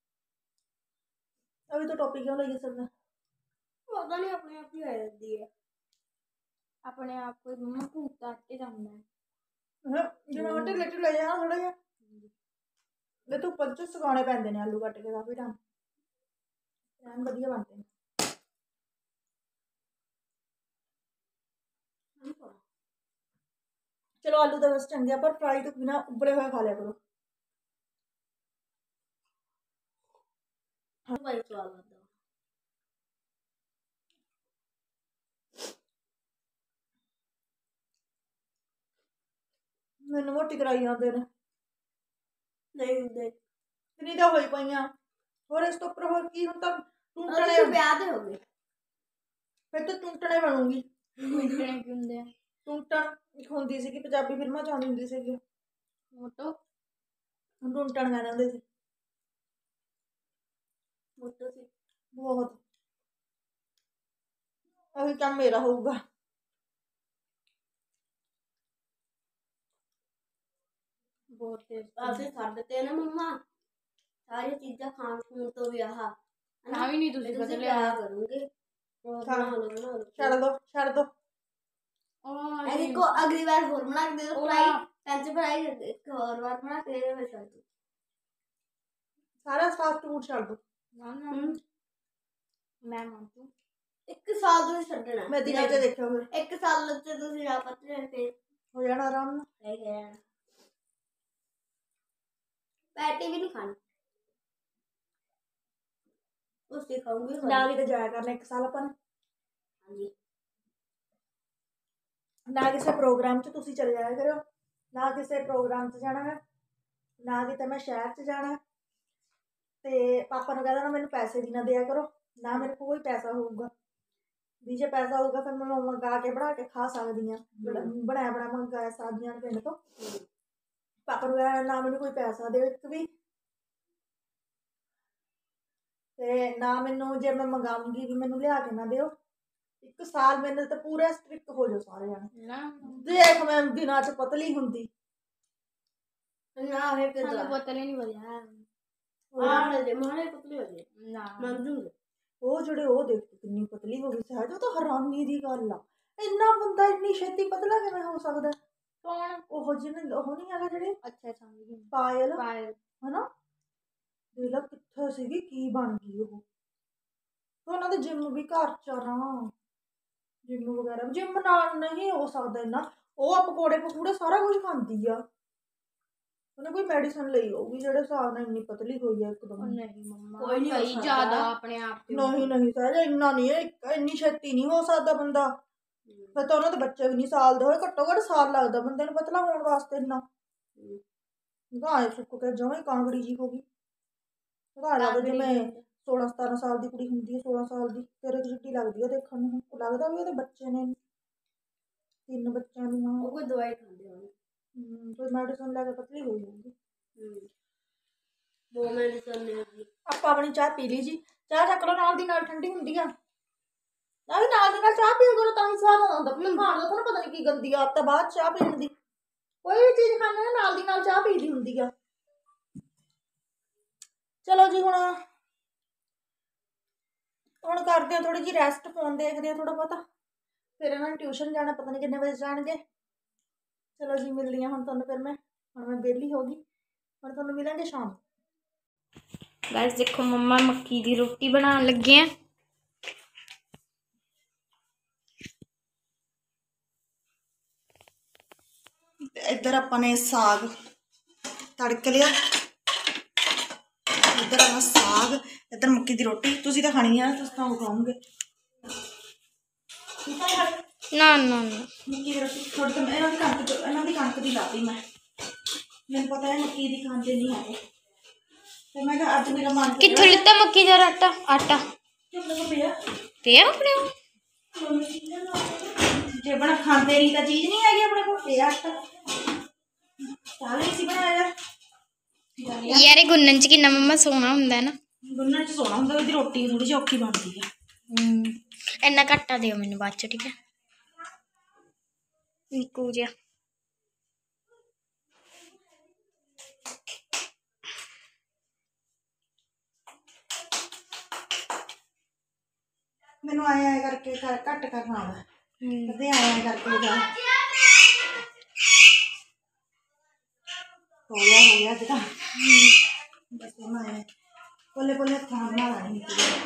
अभी तो टॉपिक क्यों लगी सर ਪਤਾ ਨਹੀਂ ਆਪਣੇ ਆਪ ਹੀ ਆ ਜਾਂਦੀ ਹੈ। ਆਪਣੇ ਆਪ ਕੋਈ ਮਮਾ ਭੂਤ ਕੱਟ ਕੇ ਜਾਂਦਾ ਹੈ। ਜਿਵੇਂ ਹੁਣ ਢਿੱਲੇ ਢਿੱਲੇ ਜਾਣਾ ਥੋੜਾ ਜਿਹਾ ਇਹ ਧੁੱਪ ਚ ਸੁਕਾਉਣੇ ਪੈਂਦੇ ਨੇ ਆਲੂ ਕੱਟ ਕੇ ਕਾਫੀ ਟਾਈਮ ਐਨ ਵਧੀਆ ਬਣਦੇ ਨੇ। ਚਲੋ ਆਲੂ ਤਾਂ ਬਸ ਚੰਗੇ ਆ ਪਰ ਫਰਾਈ ਤੋਂ ਬਿਨਾਂ ਉਬਲੇ ਹੋਏ ਖਾ ਲਿਆ ਕਰੋ। ਭਾਈ ਸਵਾਦ ਲੱਗਦਾ। ਮੈਨੂੰ ਮੋਟੀ ਕਰਾਈ ਜਾਂਦੇ ਨੇ। ਨਹੀਂ ਹੁੰਦੇ ਕਿੰਨੀ ਤਾਂ ਹੋਈ ਪਈਆਂ ਹੋਰ ਇਸ ਤੋਂ ਉੱਪਰ ਹੋਰ ਕੀ ਹੁਣ ਤਾਂ ਟੁੰਟਣੇ ਅਸੀਂ ਵਿਆਹ ਦੇ ਹੋ ਗਏ ਫਿਰ ਤਾਂ ਟੁੰਟਣੇ ਬਣੂਗੀ। ਟੁੰਟਣੇ ਕੀ ਹੁੰਦੇ ਆ? ਟੁੰਟਣ ਇੱਕ ਹੁੰਦੀ ਸੀ ਕਿ ਪੰਜਾਬੀ ਫਿਲਮਾਂ ਚ ਆਉਂਦੀ ਹੁੰਦੀ ਸੀਗੀ ਮੋਟੋ ਟੁੰਟਣ ਕਹਿ ਦਿੰਦੇ ਸੀ। ਮੋਟੋ ਸੀ ਬਹੁਤ ਉਹੀ ਕੰਮ ਮੇਰਾ ਹੋਊਗਾ। ਬਹੁਤ ਟੇਸਟੀ। ਅਸੀਂ ਛੱਡ ਤੇ ਨਾ ਮੰਮਾ ਸਾਰੀ ਚੀਜ਼ਾਂ ਖਾਣ ਖੂਣ ਤੋਂ ਵੀ ਆਹ ਨਾ ਵੀ ਨਹੀਂ ਤੁਸੀਂ ਤੁਸੀਂ ਬਦਲਿਆ। ਪਿਆਰ ਕਰੋਗੇ ਬਣਾ ਲਓ ਬਣਾ ਲਓ ਛੱਡ ਦੋ ਛੱਡ ਦੋ। ਉਹ ਐਨੀ ਕੋ ਅਗਲੀ ਬਾਰ ਹੋਰ ਬਣਾ ਕੇ ਦੇ ਦੋ ਉਹ ਫਰਾਈ ਨਾ- ਫ੍ਰੈਂਚ ਫਰਾਈ ਇੱਕ ਹੋਰ ਵਾਰ ਬਣਾ ਕੇ ਦੇ ਦੋ ਫਿਰ ਸਾਰਾ ਫਾਸਟ ਫੂਡ ਛੱਡ ਦੋ। ਨਾ ਨਾ ਮੈਂ ਮੰਨੂ ਇੱਕ ਸਾਲ ਤੁਸੀਂ ਛੱਡਣਾ ਮੈਂ ਦਿਨਾਂ ਚ ਦੇਖਿਆ ਫਿਰ ਇੱਕ ਸਾਲ ਚ ਤੁਸੀਂ ਨਾ ਪਤਲੇ ਤੇ ਹੋ ਜਾਣਾ ਆਰਾਮ ਨਾਲ। ਰਹਿ ਗਿਆ ਪੈਟੀ ਵੀ ਨਹੀਂ ਖਾਣੀ ਉਸੇ ਖਾऊंगी ਨਾਲ ਹੀ ਤੇ ਜਾਇਆ ਕਰਨਾ ਇੱਕ ਸਾਲ ਆਪਾਂ ਨੇ। ਹਾਂਜੀ ਨਾ ਕਿਸੇ ਪ੍ਰੋਗਰਾਮ 'ਚ ਤੁਸੀਂ ਚਲੇ ਜਾਇਆ ਕਰੋ, ਨਾ ਕਿਸੇ ਪ੍ਰੋਗਰਾਮ 'ਚ ਜਾਣਾ ਹੈ, ਨਾ ਕਿਤੇ ਮੈਂ ਸ਼ਹਿਰ 'ਚ ਜਾਣਾ। ਤੇ ਪਾਪਾ ਨੂੰ ਕਹਿ ਦੇਣਾ ਮੈਨੂੰ ਪੈਸੇ ਵੀ ਨਾ ਦਿਆ ਕਰੋ, ਨਾ ਮੇਰੇ ਕੋਲ ਕੋਈ ਪੈਸਾ ਹੋਊਗਾ। ਵੀ ਜੇ ਪੈਸਾ ਹੋਊਗਾ ਫਿਰ ਮੈਂ ਮੰਗਾ ਕੇ ਬਣਾ ਕੇ ਖਾ ਸਕਦੀ ਹਾਂ, ਬਣਾਇਆ ਬਣਾ ਮੰਗਾਇਆ ਸਕਦੀ ਹਾਂ ਪਿੰਡ ਤੋਂ। ਪਾਪਾ ਨੂੰ ਕਹਿ ਨਾ ਮੈਨੂੰ ਕੋਈ ਪੈਸਾ ਦੇ ਇੱਕ ਵੀ, ਤੇ ਨਾ ਮੈਨੂੰ ਜੇ ਮੈਂ ਮੰਗਾਉਂਗੀ ਵੀ ਮੈਨੂੰ ਲਿਆ ਕੇ ਨਾ ਦਿਓ। ਇੱਕ ਸਾਲ ਮੈਨੂੰ ਤਾਂ ਪੂਰਾ ਸਟ੍ਰਿਕਟ ਹੋ ਜਾਓ ਸਾਰੇ ਜਾਣੇ। ਦੇਖ ਮੈਂ ਦਿਨਾਂ 'ਚ ਪਤਲੀ ਹੁੰਦੀ ਨਾ ਹੈ ਕਿ ਸਾਨੂੰ ਬੋਤਲ ਹੀ ਨਹੀਂ ਬੋਲਿਆ ਆਹ ਦੇ ਮਾਰੇ ਪਤਲੀ ਹੋ ਜੇ ਨਾ ਮੰਨ ਜੂਗੇ। ਉਹ ਜਿਹੜੇ ਉਹ ਦੇਖ ਕਿੰਨੀ ਪਤਲੀ ਹੋ ਗਈ ਸਹਿਜ, ਉਹ ਤਾਂ ਹੈਰਾਨੀ ਦੀ ਗੱਲ ਆ। ਇੰਨਾ ਬੰਦਾ ਇੰਨੀ ਛੇਤੀ ਪਤਲਾ ਕਿਵੇਂ ਹੋ ਸਕਦਾ? ਕੌਣ? ਉਹ ਜਿਹਨੇ ਉਹ ਨਹੀਂ ਹੈਗਾ ਜਿਹੜੇ ਅੱਛਾ ਸਮਝ ਗਈ ਪਾਇਲ ਪਾਇਲ ਹਨਾ, ਦੇਖ ਲਾ ਕਿੱਥੇ ਸੀਗੀ ਕੀ ਬਣ ਗਈ ਉਹ। ਉਹਨਾਂ ਦੇ ਜਿੰਮ ਵੀ ਘਰ ਚ ਆ ਨਾ, ਜਿੰਮ ਵਗੈਰਾ ਜਿੰਮ ਨਾਲ ਨਹੀਂ ਹੋ ਸਕਦਾ ਇੰਨਾ। ਉਹ ਆ ਪਕੌੜੇ ਪਕੂੜੇ ਸਾਰਾ ਕੁਝ ਖਾਂਦੀ ਆ, ਉਹਨੇ ਕੋਈ ਮੈਡੀਸਨ ਲਈ ਹੋਊਗੀ ਜਿਹੜੇ ਹਿਸਾਬ ਨਾਲ ਇੰਨੀ ਪਤਲੀ ਹੋਈ ਆ ਇੱਕਦਮ। ਨਹੀਂ ਮੰਮਾ ਕੋਈ ਨਹੀਂ ਕਈ ਜ਼ਿਆਦਾ ਆਪਣੇ ਆਪ ਤੇ ਨਹੀਂ ਨਹੀਂ ਸਹਿਜ ਇੰਨਾ ਨਹੀਂ ਹੈ, ਇੰਨੀ ਛੇਤੀ ਨਹੀਂ ਹੋ ਸਕਦਾ ਬੰਦਾ। ਫਿਰ ਤਾਂ ਉਹਨਾਂ ਦੇ ਬੱਚੇ ਵੀ ਨਹੀਂ ਸਾਲ ਦੇ ਹੋਏ, ਘੱਟੋ ਘੱਟ ਸਾਲ ਲੱਗਦਾ ਬੰਦੇ ਨੂੰ ਪਤਲਾ ਹੋਣ ਵਾਸਤੇ। ਇੰਨਾ ਗਾਏ ਸੁੱਕ ਕੇ ਜਮਾਂ ਕਾਂਗੜੀ ਜੀ ਹੋ ਗਈ। ਗਾਏ ਲੱਗਦਾ ਜਿਵੇਂ ਸੋਲਾਂ ਸਤਾਰਾਂ ਸਾਲ ਦੀ ਕੁੜੀ ਹੁੰਦੀ ਹੈ, ਸੋਲਾਂ ਸਾਲ ਦੀ ਤੇਰੇ ਜਿੱਡੀ ਲੱਗਦੀ ਹੈ ਦੇਖਣ ਨੂੰ। ਲੱਗਦਾ ਵੀ ਉਹਦੇ ਬੱਚੇ ਨੇ, ਤਿੰਨ ਬੱਚਿਆਂ ਦੀ ਮਾਂ। ਉਹ ਕੋਈ ਦਵਾਈ ਖਾਂਦੇ ਹੋਣ, ਕੋਈ ਮੈਡੀਸਨ ਲੈ ਕੇ ਪਤਲੀ ਹੋਈ ਹੋਊਗੀ। ਦੋ ਮੈਡੀਸਨ ਨੇ ਆਪਾਂ ਆਪਣੀ ਚਾਹ ਪੀ ਲਈ ਜੀ। ਚਾਹ ਚੱਕ ਲਓ, ਨਾਲ ਦੀ ਨਾਲ ਠੰਡੀ ਹੁੰਦੀ ਆ। ਨਾ ਵੀ ਨਾਲ ਦੀ ਨਾਲ ਚਾਹ ਪੀਓ ਕਰੋ ਤਾਂ ਹੀ ਸਵਾਦ ਆਉਂਦਾ। ਖਾਣ ਦਾ ਤੁਹਾਨੂੰ ਪਤਾ ਨਹੀਂ ਕੀ ਗੰਦੀ ਆਦਤ ਆ ਬਾਅਦ ਚਾਹ ਪੀਣ ਦੀ। ਕੋਈ ਵੀ ਚੀਜ਼ ਖਾਂਦੇ ਨਾ ਨਾਲ ਦੀ ਨਾਲ ਚਾਹ ਪੀ ਦੀ ਹੁੰਦੀ ਆ। ਚਲੋ ਜੀ ਹੁਣ ਹੁਣ ਕਰਦੇ ਆ ਥੋੜੀ ਜਿਹੀ ਰੈਸਟ, ਫੋਨ ਦੇਖਦੇ ਆ ਥੋੜਾ ਬਹੁਤਾ, ਫਿਰ ਇਹਨਾਂ ਨੇ ਟਿਊਸ਼ਨ ਜਾਣਾ, ਪਤਾ ਨਹੀਂ ਕਿੰਨੇ ਵਜੇ ਜਾਣਗੇ। ਚਲੋ ਜੀ ਮਿਲਦੀ ਹਾਂ ਹੁਣ ਤੁਹਾਨੂੰ, ਫਿਰ ਮੈਂ ਹੁਣ ਮੈਂ ਵਿਹਲੀ ਹੋ ਗਈ, ਹੁਣ ਤੁਹਾਨੂੰ ਮਿਲਾਂਗੇ ਸ਼ਾਮ। ਗਾਇਸ ਦੇਖੋ ਮੰਮਾ ਮੱਕੀ ਦੀ ਰੋਟੀ ਬਣਾਉਣ ਲੱਗੇ ਆ। ਇੱਧਰ ਆਪਾਂ ਨੇ ਸਾਗ ਤੜਕ ਲਿਆ, ਇੱਧਰ ਆ ਸਾਗ, ਇੱਧਰ ਮੱਕੀ ਦੀ ਰੋਟੀ। ਤੁਸੀਂ ਤਾਂ ਖਾਣੀ ਆ, ਤੁਸੀਂ ਤਾਂ ਖਾਓਗੇ ਨਾ ਨਾ ਨਾ ਮੱਕੀ ਦੀ ਰੋਟੀ ਥੋੜੀ ਤਾਂ ਇਹਨਾਂ ਦੀ ਕਣਕ ਇਹਨਾਂ ਦੀ ਕਣਕ ਦੀ ਲਾਤੀ ਮੈਂ, ਮੈਨੂੰ ਪਤਾ ਹੈ ਮੱਕੀ ਦੀ ਖਾਂਦੇ ਨਹੀਂ ਹੈਗੇ, ਤੇ ਮੈਂ ਕਿਹਾ ਅੱਜ ਮੇਰਾ ਮਨ ਕਿੱਥੋਂ ਲਿੱਤਾ ਮੱਕੀ ਦਾ ਆਟਾ? ਆਟਾ ਪਿਆ ਪਿਆ ਆਪਣੇ ਕੋਲ? ਜੇ ਬਣਾ ਖਾਂਦੇ ਨਹੀਂ ਤਾਂ ਚੀਜ਼ ਨਹੀਂ ਹੈਗੀ ਆਪਣੇ ਕੋਲ। ਪਿਆ ਆਟਾ ਸਾਰੇ ਸੀ ਬਣਾਇਆ ਯਾਰ ਇਹ ਗੁੰਨਣ ਚ ਕਿੰਨਾ ਮੰਮਾ ਸੋਹਣਾ ਹੁੰਦਾ ਨਾ। ਗੁੰਨਣ ਚ ਸੋਹਣਾ ਹੁੰਦਾ, ਉਹਦੀ ਰੋਟੀ ਥੋੜੀ ਜਿਹੀ ਔਖੀ ਬਣਦੀ ਆ। ਹਮ ਇੰਨਾ ਘੱਟਾ ਦਿਓ ਮੈਨੂੰ ਬਾਅਦ ਚ, ਠੀਕ ਹੈ? ਨਿੱਕੂ ਜਿਹਾ ਮੈਨੂੰ ਆਇਆ ਆਇਆ ਕਰਕੇ ਘੱਟ ਕਰਨਾ ਆਉਂਦਾ, ਕਦੇ ਆਇਆ ਕਰਕੇ ਜਾ ਹੋ ਗਿਆ ਹੋ ਗਿਆ ਅੱਜ ਤਾਂ ਬਸ ਮੈਂ ਕੋਲੇ ਕੋਲੇ ਹੱਥਾਂ ਬਣਾ ਲੈਣੀ।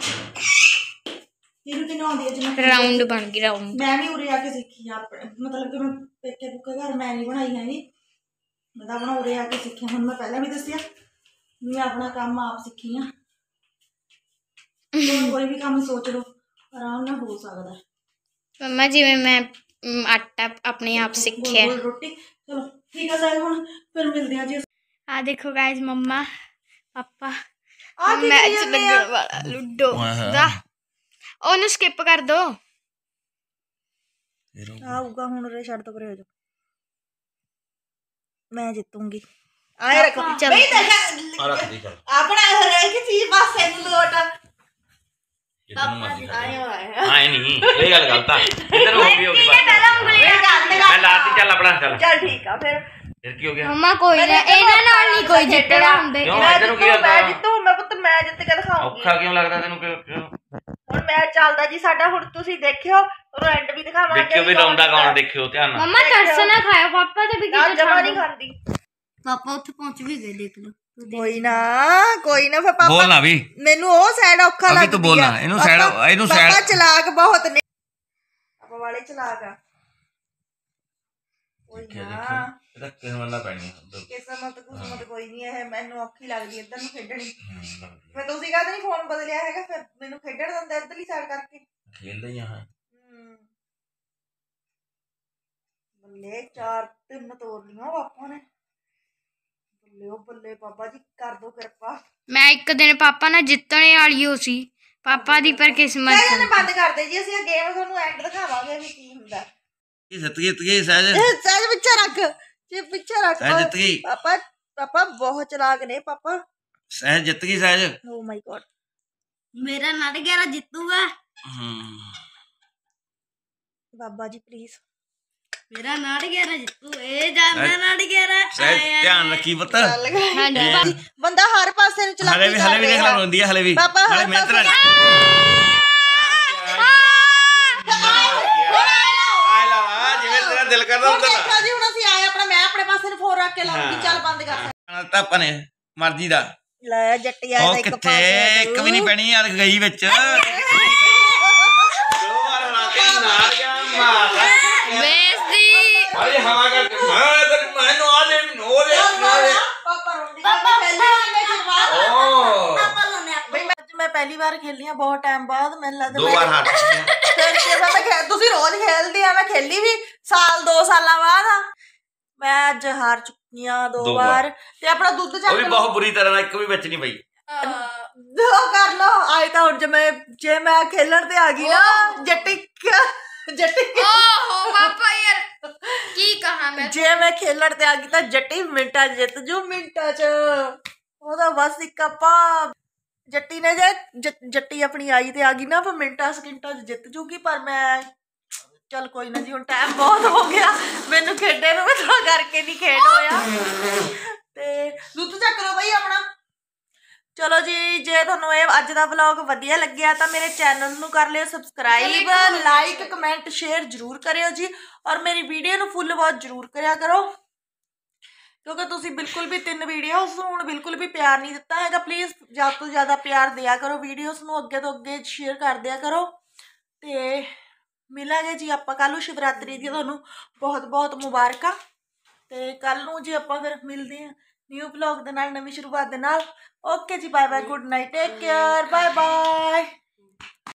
ਇਹਨੂੰ ਕਿੰਨਾ ਆਉਂਦੀ ਹੈ ਜਿਵੇਂ ਰਾਉਂਡ ਬਣ ਗਈ ਰਾਉਂਡ। ਮੈਂ ਵੀ ਉਰੇ ਆ ਕੇ ਸਿੱਖੀ ਆ, ਆਪਣੇ ਮਤਲਬ ਕਿ ਮੈਂ ਪੇਕੇ ਪੁੱਕੇ ਘਰ ਮੈਂ ਨਹੀਂ ਬਣਾਈ ਹੈਗੀ, ਮੈਂ ਤਾਂ ਆਪਣਾ ਉਰੇ ਆ ਕੇ ਸਿੱਖਿਆ। ਹੁਣ ਮੈਂ ਪਹਿਲਾਂ ਵੀ ਦੱਸਿਆ ਮੈਂ ਆਪਣਾ ਕੰਮ ਆਪ ਸਿੱਖੀ ਆ। ਕੋਈ ਵੀ ਕੰਮ ਸੋਚ ਲਓ ਆਰਾਮ ਨਾਲ ਹੋ ਸਕਦਾ ਮੰਮਾ, ਜਿਵੇਂ ਮੈਂ ਆਟਾ ਆਪਣੇ ਆਪ ਸਿੱਖਿਆ। ਰੋਟੀ ਚਲੋ ਠੀਕ ਆ ਸਾਇਦ, ਹੁਣ ਫਿਰ ਮਿਲਦੇ ਆ ਜੀ। ਆ ਦੇਖੋ ਗਾਇਸ ਮੰਮਾ ਪਾਪਾ ਆ ਕੀ ਮੈਚ ਲੱਗਣ ਵਾਲਾ ਲੂਡੋ ਦਾ, ਉਹਨੂੰ ਸਕਿਪ ਕਰ ਦੋ। ਆਊਗਾ ਹੁਣ, ਉਰੇ ਛੱਡ ਦੋ ਪਰੇ ਹੋ ਜਾ, ਮੈਂ ਜਿੱਤੂੰਗੀ। ਆਏ ਰੱਖੋ ਚਲੋ ਆਪਣਾ ਹਰੇਕ ਚੀਜ਼ ਪਾਸੇ ਨੂੰ ਲੋਟ। ਆਏ ਨਹੀਂ ਇਹ ਗੱਲ ਗਲਤ ਆ, ਇਧਰ ਹੋ ਗਈ ਹੋ ਗਈ ਮੈਂ ਲਾਤੀ। ਚੱਲ ਆਪਣਾ ਚੱਲ ਚੱਲ ਠੀਕ ਆ ਫਿਰ ਫਿਰ ਕੀ ਹੋ ਗਿਆ? ਮੰਮਾ ਕੋਈ ਨਾ, ਇਹਨਾਂ ਨਾਲ ਨਹੀਂ ਕੋਈ ਜਿੱਤਦਾ ਹੁੰਦੇ। ਕਿਉਂ ਮੈਂ ਇਧਰ ਨੂੰ ਕੀ ਜਿੱਤੂ, ਮੈਂ ਕਰਦਾ? ਜਿੱਤੂ, ਮੈਂ ਪੁੱਤ ਮੈਂ ਜਿੱਤ ਕੇ ਦਿਖਾਉਂਗੀ। ਔਖਾ ਕਿਉਂ ਲੱਗਦਾ ਤੈਨੂੰ? ਕਿਉਂ ਹੁਣ ਮੈਚ ਚੱਲਦਾ ਜੀ ਸਾਡਾ, ਹੁਣ ਤੁਸੀਂ ਦੇਖਿਓ, ਉਹਨੂੰ ਐਂਡ ਵੀ ਦਿਖਾਵਾਂਗੇ। ਦੇਖਿਓ ਵੀ ਰੌਂਦਾ ਕੌਣ, ਦੇਖਿਓ ਧਿਆਨ ਨਾਲ। ਮੰਮਾ ਤਰਸ ਨਾ ਖਾਓ, ਪਾਪਾ ਤੇ ਵੀ ਕਿਤੇ ਜਮਾ ਨਹੀਂ ਖਾਂਦੀ। ਪਾਪਾ ਉੱਥੇ ਪਹੁੰਚ ਵੀ ਗਏ, ਦੇਖ ਲਓ। ਕੋਈ ਨਾ ਕੋਈ ਨਾ, ਫਿਰ ਪਾਪਾ ਬੋਲਣਾ ਵੀ ਮੈਨੂੰ ਉਹ ਸਾਈਡ ਔਖਾ ਲੱਗਦਾ। ਤੂੰ ਬੋਲਣਾ, ਇਹਨੂੰ ਸਾਈਡ ਇਹਨੂੰ ਪਾਪਾ ਸਾਈਡ ਚਲਾਕ ਬਹੁਤ ਨੇ, ਪਾਪਾ ਵਾਲੇ ਚਲਾਕ ਆ। ਕੋਈ ਨਾ ਇਹਦਾ ਕਿਸਮਤ ਪੈਣੀ ਕਿਸਮਤ ਕੁਸਮਤ ਕੋਈ ਨਹੀਂ, ਇਹ ਮੈਨੂੰ ਔਖੀ ਲੱਗਦੀ ਇੱਧਰ ਨੂੰ ਖੇਡਣੀ। ਫਿਰ ਤੁਸੀਂ ਕਹਿੰਦੇ ਨਹੀਂ ਫੋਨ ਬਦਲਿਆ ਹੈਗਾ, ਫਿਰ ਮੈਨੂੰ ਖੇਡਣ ਦਿੰਦਾ ਇੱਧਰਲੀ ਸਾਈਡ ਕਰਕੇ। ਖੇਲਦਾ ਹੀ ਆ। ਬੱਲੇ ਚਾਰ ਤਿੰਨ ਤੋੜ ਲੀਆਂ ਪਾਪਾ ਨੇ। ਬੱਲੇ ਉਹ ਬੱਲੇ ਬਾਬਾ ਜੀ ਕਰ ਦੋ ਕਿਰਪਾ। ਮੈਂ ਇੱਕ ਦਿਨ ਪਾਪਾ ਨਾਲ ਜਿੱਤਣੇ ਵਾਲੀ ਹੋ ਸੀ ਪਾਪਾ ਦੀ ਪਰ ਕਿਸਮਤ ਸਹਿਜ ਨੇ ਬੰਦ ਕਰ ਦੇ ਜੀ ਅਸੀਂ ਇਹ ਗੇਮ ਤੁਹਾਨੂੰ ਐਂਡ ਦਿਖਾਵਾਂਗੇ ਵੀ ਕੀ ਹੁੰਦਾ। ਇਹ ਜਿੱਤ ਗਈ ਜਿੱਤ ਗਈ ਸਹਿਜ ਇਹ ਸਹਿਜ ਪਿੱਛੇ ਰੱਖ ਜੀ ਪਿੱਛੇ ਰੱਖ ਸਹਿਜ ਜਿੱਤ ਗਈ ਪਾਪਾ ਪਾਪਾ ਬਹੁਤ ਚਲਾਕ ਨੇ ਪਾਪਾ। ਸਹਿਜ ਜਿੱਤ ਗਈ ਸਹਿਜ। ਓ ਮਾਈ ਗॉड ਮੇਰਾ ਨਟ ਗਿਆਰਾ ਜਿੱਤੂਗਾ। ਹਮ ਬਾਬਾ ਜੀ ਪਲੀਜ਼ ਮੇਰਾ ਨਟ ਗਿਆਰਾ ਜਿੱਤੂ ਇਹ ਜਾਂਦਾ ਨਟ ਗਿਆਰਾ। ਸਹਿਜ ਧਿਆਨ ਰੱਖੀ ਪੁੱਤ। ਹਾਂਜੀ ਬੰਦਾ ਹਰ ਪਾਸੇ ਨੂੰ ਚਲਾ ਹਲੇ ਵੀ ਹਲੇ ਵੀ ਦੇਖ ਲਾ ਰੋਂਦੀ ਹੈ ਹਲੇ ਵੀ ਪਾਪਾ ਹਲੇ ਹਰ ਮਿਹਨਤ ਪਾਸੇ ਨਾਲ ਆਏ ਲਾ ਜਿਵੇਂ ਤੇਰਾ ਦਿਲ ਕਰਦਾ ਹੁਣ ਉਧਰ ਦੇਖੋ ਜੀ ਹੁਣ ਅਸੀਂ ਆਏ ਆਪਣਾ ਮੈਂ ਆਪਣੇ ਪਾਸੇ ਨੂੰ ਫੋਨ ਰੱਖ ਕੇ ਲਾਉਂਗੀ ਚੱਲ ਬੰਦ ਕਰ ਲਾ ਤਾਂ ਆਪਾਂ ਨੇ ਮਰਜ਼ੀ ਦਾ। ਲੈ ਜੱਟੀ ਆਇਆ ਉਹ ਇੱਕ ਕਿੱਥੇ ਪਾਸੇ ਇੱਕ ਵੀ ਨਹੀਂ ਪੈਣੀ ਯਾਰ ਗਈ ਵਿੱਚ। ਦੋ ਵਾਰ ਹਰਾ ਕੇ ਨਾਰ ਗਿਆ ਮਾਰ ਬੇਇੱਜ਼ਤੀ ਅਰੇ ਹਵਾ ਕਰ ਮੈਂ ਤੇ ਮੈਨੂੰ ਆ ਦੇ ਨੋ ਦੇ ਨੋ ਦੇ ਪਾਪਾ ਰੋਂਦੀ ਪਾਪਾ ਪਹਿਲੀ ਵਾਰ ਮੈਂ ਸ਼ੁਰੂਆਤ ਓ ਆਪਾਂ ਲਾਉਣੇ ਆਪਾਂ ਬਈ ਮੈਂ ਅੱਜ ਮੈਂ ਪਹਿਲੀ ਵਾਰ ਖੇਲੀ ਆ ਬਹੁਤ ਟਾਈਮ ਬਾਅਦ ਮੈਨੂੰ ਲੱਗਦਾ ਦੋ ਵਾਰ ਹਾਰ ਚੁੱਕੀ ਆ। ਫਿਰ ਕੇ ਮੈਂ ਖੇ- ਤੁਸੀਂ ਰੋਜ਼ ਖੇਲਦੇ ਆ ਮੈਂ ਖੇਲੀ ਵੀ ਸਾਲ ਦੋ ਸਾਲਾਂ ਬਾਅਦ ਆ। ਮੈਂ ਅੱਜ ਹਾਰ ਚੁੱਕੀ ਆ ਦੋ ਦੋ ਵਾਰ ਵਾਰ। ਤੇ ਆਪਣਾ ਦੁੱਧ ਉਹ ਚੱਕ ਵੀ ਲਓ ਬਹੁਤ ਬੁਰੀ ਤਰ੍ਹਾਂ ਨਾਲ ਇੱਕ ਵੀ ਵਿੱਚ ਨਹੀਂ ਪਈ। ਦੋ ਕਰ ਲੋ ਆਏ ਤਾਂ ਹੁਣ ਜੇ ਮੈਂ ਜੇ ਮੈਂ ਖੇਲਣ ਤੇ ਆ ਗਈ ਨਾ ਜੱਟੀ ਜੱਟੀ ਓਹੋ ਪਾਪਾ ਯਾਰ ਕੀ ਕਹਾ ਮੈਂ ਜੇ ਮੈਂ ਖੇਲਣ ਤੇ ਆ ਗਈ ਤਾਂ ਜੱਟੀ ਮਿੰਟਾਂ 'ਚ ਜਿੱਤ ਜੂ ਮਿੰਟਾਂ 'ਚ। ਉਹਦਾ ਬਸ ਇੱਕ ਆਪਾਂ ਜੱਟੀ ਨੇ ਜੇ ਜ- ਜੱਟੀ ਆਪਣੀ ਆਈ ਤੇ ਆ ਗਈ ਨਾ ਆਪਾਂ ਮਿੰਟਾਂ ਸਕਿੰਟਾਂ 'ਚ ਜਿੱਤ ਜੂਗੀ ਪਰ ਮੈਂ ਚੱਲ ਕੋਈ ਨਾ ਜੀ ਹੁਣ ਟਾਈਮ ਬਹੁਤ ਹੋ ਗਿਆ ਮੈਨੂੰ ਖੇਡੇ ਨੂੰ ਵੀ ਥੋੜਾ ਕਰਕੇ ਨਹੀਂ ਖੇਡ ਹੋਇਆ ਤੇ ਦੁੱਧ ਚੱਕ ਲਓ ਬਈ ਆਪਣਾ। ਚਲੋ ਜੀ ਜੇ ਤੁਹਾਨੂੰ ਇਹ ਅੱਜ ਦਾ ਵਲੌਗ ਵਧੀਆ ਲੱਗਿਆ ਤਾਂ ਮੇਰੇ ਚੈਨਲ ਨੂੰ ਕਰ ਲਿਓ ਸਬਸਕ੍ਰਾਈਬ ਲਾਈਕ ਕਮੈਂਟ ਸ਼ੇਅਰ ਜ਼ਰੂਰ ਕਰਿਓ ਜੀ ਔਰ ਮੇਰੀ ਵੀਡੀਓ ਨੂੰ ਫੁੱਲ ਵਾਚ ਜ਼ਰੂਰ ਕਰਿਆ ਕਰੋ ਕਿਉਂਕਿ ਤੁਸੀਂ ਬਿਲਕੁਲ ਵੀ ਤਿੰਨ ਵੀਡੀਓਜ਼ ਨੂੰ ਹੁਣ ਬਿਲਕੁਲ ਵੀ ਪਿਆਰ ਨਹੀਂ ਦਿੱਤਾ ਹੈਗਾ। ਪਲੀਜ਼ ਜ਼ਿਆਦਾ ਤੋਂ ਜ਼ਿਆਦਾ ਪਿਆਰ ਦਿਆ ਕਰੋ ਵੀਡੀਓਜ਼ ਨੂੰ ਅੱਗੇ ਤੋਂ ਅੱਗੇ ਸ਼ੇਅਰ ਕਰ ਦਿਆ ਕਰੋ ਤੇ ਮਿਲਾਂਗੇ ਜੀ ਆਪਾਂ ਕੱਲ੍ਹ ਨੂੰ ਸ਼ਿਵਰਾਤਰੀ ਦੀ ਤੁਹਾਨੂੰ ਬਹੁਤ ਬਹੁਤ ਮੁਬਾਰਕਾਂ ਤੇ ਕੱਲ ਨੂੰ ਜੀ ਆਪਾਂ ਫਿਰ ਮਿਲਦੇ ਹਾਂ ਨਿਊ ਵਲੌਗ ਦੇ ਨਾਲ ਨਵੀਂ ਸ਼ੁਰੂਆਤ ਦੇ ਨਾਲ। ਓਕੇ ਜੀ bye bye good night take care bye bye.